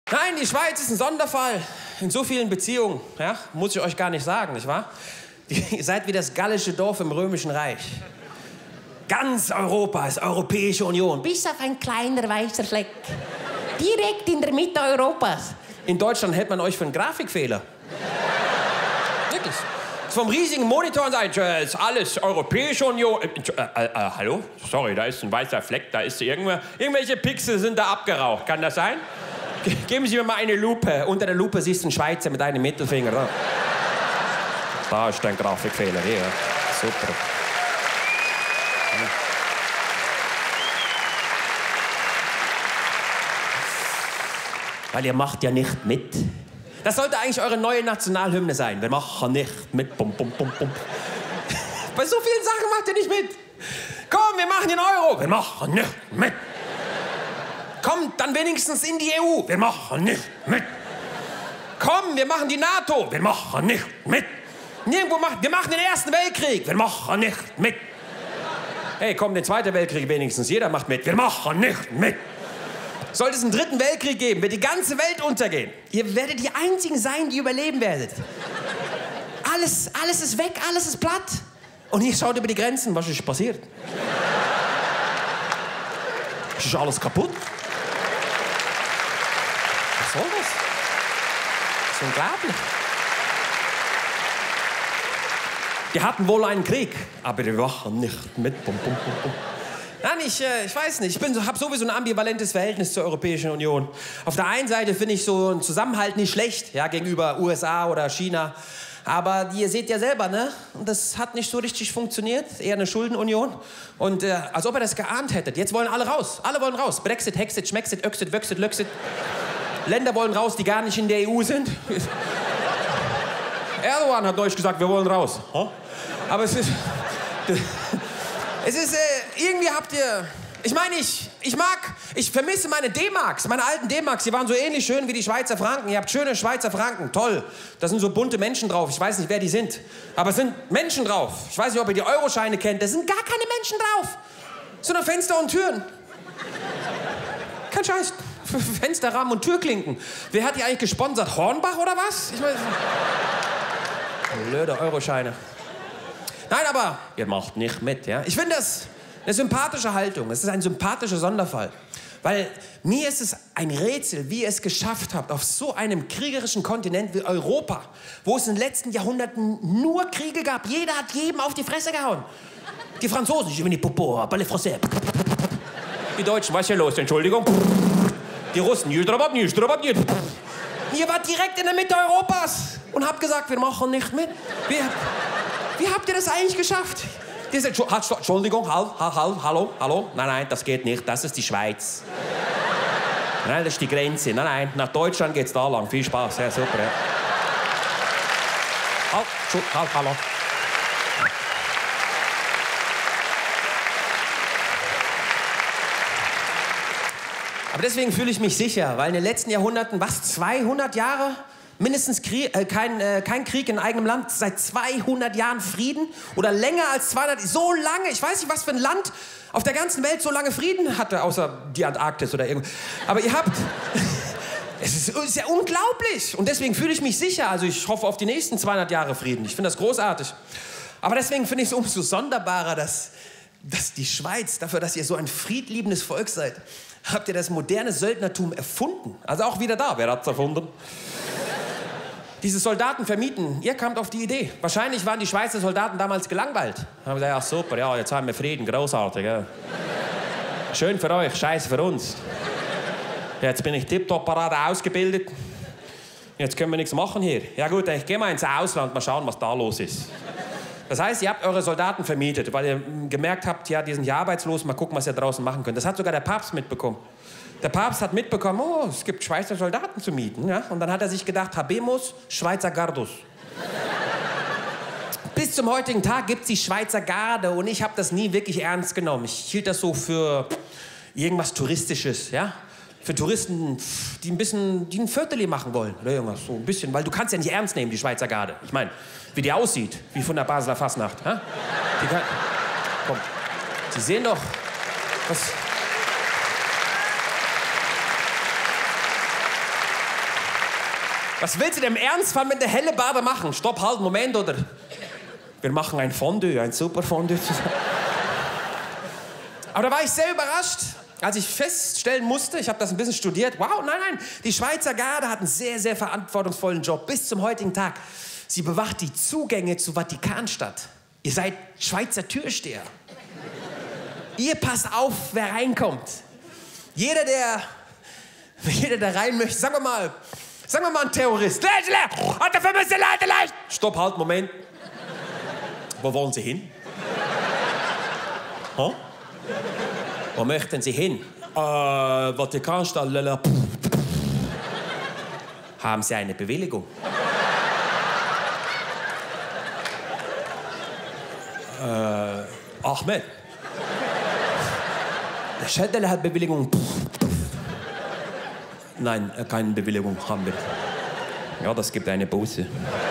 Nein, die Schweiz ist ein Sonderfall. In so vielen Beziehungen, ja, muss ich euch gar nicht sagen, nicht wahr? Ihr seid wie das gallische Dorf im Römischen Reich. Ganz Europa ist Europäische Union. Bis auf ein kleiner weißer Fleck. Direkt in der Mitte Europas. In Deutschland hält man euch für einen Grafikfehler. Wirklich. Vom riesigen Monitor und sagt, ist alles Europäische Union. Hallo? Sorry, da ist ein weißer Fleck, da ist irgendwelche Pixel sind da abgeraucht. Kann das sein? Geben Sie mir mal eine Lupe. Unter der Lupe siehst du einen Schweizer mit einem Mittelfinger. Da ist ein Grafikfehler hier. Super. Weil ihr macht ja nicht mit. Das sollte eigentlich eure neue Nationalhymne sein. Wir machen nicht mit. Bum, bum, bum, bum. Bei so vielen Sachen macht ihr nicht mit. Komm, wir machen den Euro. Wir machen nicht mit. Kommt dann wenigstens in die EU. Wir machen nicht mit. Komm, wir machen die NATO. Wir machen nicht mit. Wir machen den Ersten Weltkrieg. Wir machen nicht mit. Hey, komm, den Zweiten Weltkrieg wenigstens. Jeder macht mit. Wir machen nicht mit. Sollte es einen Dritten Weltkrieg geben, wird die ganze Welt untergehen. Ihr werdet die Einzigen sein, die überleben werdet. Alles ist weg, alles ist platt. Und ihr schaut über die Grenzen, was ist passiert? Ist alles kaputt? Was soll das? Das ist unglaublich. Die hatten wohl einen Krieg, aber die machen nicht mit. Bum, bum, bum, bum. Nein, ich weiß nicht. Ich habe sowieso ein ambivalentes Verhältnis zur Europäischen Union. Auf der einen Seite finde ich so einen Zusammenhalt nicht schlecht, ja, gegenüber USA oder China. Aber ihr seht ja selber, ne? Das hat nicht so richtig funktioniert. Eher eine Schuldenunion. Und als ob ihr das geahnt hättet. Jetzt wollen alle raus. Alle wollen raus. Brexit, Hexit, Schmexit, Öxit, Wöxit, Löxit. Länder wollen raus, die gar nicht in der EU sind. Erdogan hat neulich gesagt, wir wollen raus. Aber es ist... irgendwie habt ihr... Ich meine, ich vermisse meine D-Marks, meine alten D-Marks. Die waren so ähnlich schön wie die Schweizer Franken. Ihr habt schöne Schweizer Franken, toll. Da sind so bunte Menschen drauf. Ich weiß nicht, wer die sind. Aber es sind Menschen drauf. Ich weiß nicht, ob ihr die Euroscheine kennt. Da sind gar keine Menschen drauf. So nur Fenster und Türen. Kein Scheiß. Fensterrahmen und Türklinken. Wer hat die eigentlich gesponsert? Hornbach oder was? Ich meine... Blöde Euroscheine. Nein, aber ihr macht nicht mit, ja? Ich finde das eine sympathische Haltung. Es ist ein sympathischer Sonderfall. Weil mir ist es ein Rätsel, wie ihr es geschafft habt, auf so einem kriegerischen Kontinent wie Europa, wo es in den letzten Jahrhunderten nur Kriege gab. Jeder hat jedem auf die Fresse gehauen. Die Franzosen, je venez popo, pas les Français. Die Deutschen, was ist hier los? Entschuldigung. Die Russen, ihr wart direkt in der Mitte Europas und habt gesagt, wir machen nicht mit. Wie habt ihr das eigentlich geschafft? Entschuldigung, hallo? Nein, das geht nicht, das ist die Schweiz. Nein, das ist die Grenze. Nein, nach Deutschland geht's da lang. Viel Spaß, ja, super, ja. Hallo. Aber deswegen fühle ich mich sicher, weil in den letzten Jahrhunderten, 200 Jahre? Mindestens kein Krieg in eigenem Land, seit 200 Jahren Frieden oder länger als 200, so lange, ich weiß nicht, was für ein Land auf der ganzen Welt so lange Frieden hatte, außer die Antarktis oder irgendwo. Aber ihr habt, es ist ja unglaublich und deswegen fühle ich mich sicher, also ich hoffe auf die nächsten 200 Jahre Frieden, ich finde das großartig. Aber deswegen finde ich es umso sonderbarer, dass die Schweiz, dafür, dass ihr so ein friedliebendes Volk seid, habt ihr das moderne Söldnertum erfunden. Also auch wieder da, wer hat's erfunden? Diese Soldaten vermieten, ihr kamt auf die Idee. Wahrscheinlich waren die Schweizer Soldaten damals gelangweilt. Haben gesagt, ja super, ja, jetzt haben wir Frieden, großartig. Ja. Schön für euch, scheiße für uns. Jetzt bin ich tipptopp parade ausgebildet. Jetzt können wir nichts machen hier. Ja gut, ich gehe mal ins Ausland, mal schauen, was da los ist. Das heißt, ihr habt eure Soldaten vermietet, weil ihr gemerkt habt, ja, die sind ja arbeitslos, mal gucken, was ihr draußen machen könnt. Das hat sogar der Papst mitbekommen. Der Papst hat mitbekommen, oh, es gibt Schweizer Soldaten zu mieten. Ja? Und dann hat er sich gedacht, Habemus, Schweizer Gardus. Bis zum heutigen Tag gibt es die Schweizer Garde und ich habe das nie wirklich ernst genommen. Ich hielt das so für irgendwas Touristisches, ja? Für Touristen, die ein Viertel machen wollen oder irgendwas, so ein bisschen. Weil du kannst ja nicht ernst nehmen, die Schweizer Garde. Ich meine, wie die aussieht, wie von der Basler Fasnacht. Ja? Komm, Sie sehen doch, was... Was willst du denn im Ernstfall mit der Hellebarde machen? Stopp, halt, Moment, oder? Wir machen ein Fondue, ein super Fondue zusammen. Aber da war ich sehr überrascht, als ich feststellen musste, ich habe das ein bisschen studiert, wow, nein, die Schweizer Garde hat einen sehr, sehr verantwortungsvollen Job bis zum heutigen Tag. Sie bewacht die Zugänge zur Vatikanstadt. Ihr seid Schweizer Türsteher. Ihr passt auf, wer reinkommt. Jeder, der rein möchte, sagen wir mal ein Terrorist. Stopp, halt, Moment. Wo wollen Sie hin? Huh? Wo möchten Sie hin? Vatikanstadt. Haben Sie eine Bewilligung? Ahmed. Der Schädel hat Bewilligung. Nein, keine Bewilligung haben wir. Ja, das gibt eine Buße.